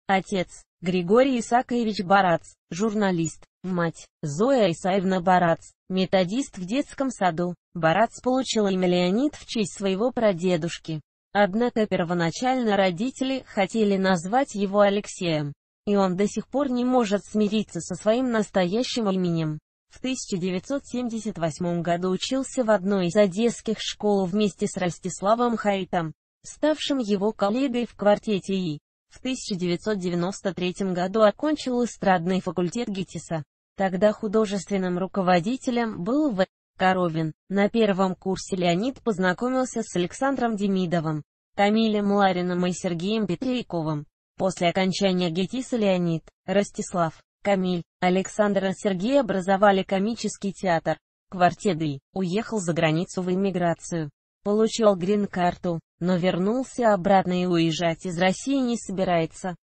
Отец – Григорий Исаакович Барац, журналист. Мать – Зоя Исаевна Барац, методист в детском саду. Барац получил имя Леонид в честь своего прадедушки. Однако первоначально родители хотели назвать его Алексеем, и он до сих пор не может смириться со своим настоящим именем. В 1978 году учился в одной из одесских школ вместе с Ростиславом Хайтом, ставшим его коллегой в квартете И. В 1993 году окончил эстрадный факультет ГИТИСа. Тогда художественным руководителем был В. Коровин. На первом курсе Леонид познакомился с Александром Демидовым, Камилем Лариным и Сергеем Петрейковым. После окончания ГИТИСа Леонид, Ростислав, Камиль, Александр и Сергей образовали комический театр. Квартет И. Уехал за границу в эмиграцию. Получил грин-карту, но вернулся обратно и уезжать из России не собирается.